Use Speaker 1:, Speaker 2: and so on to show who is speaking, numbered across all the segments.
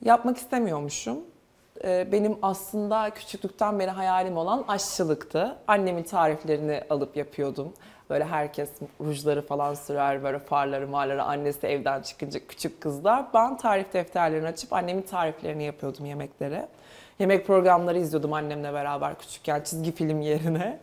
Speaker 1: Yapmak istemiyormuşum. Benim aslında küçüklükten beri hayalim olan aşçılıktı. Annemin tariflerini alıp yapıyordum. Böyle herkes rujları falan sürer, böyle farları marları, annesi evden çıkınca küçük kızlar. Ben tarif defterlerini açıp annemin tariflerini yapıyordum yemeklere. Yemek programları izliyordum annemle beraber küçükken çizgi film yerine.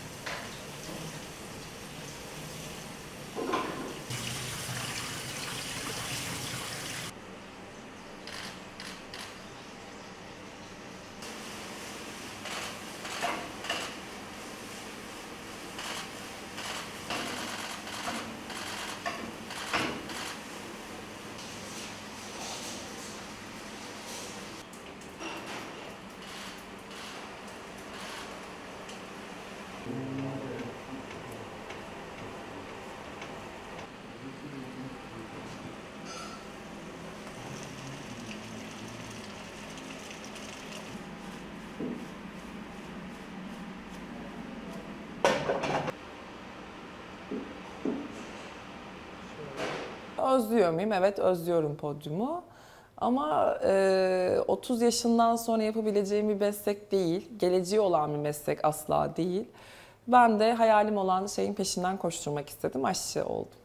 Speaker 1: Özlüyor muyum? Evet, özlüyorum podyumu. Ama 30 yaşından sonra yapabileceğim bir meslek değil, geleceği olan bir meslek asla değil. Ben de hayalim olan şeyin peşinden koşturmak istedim, aşçı oldum.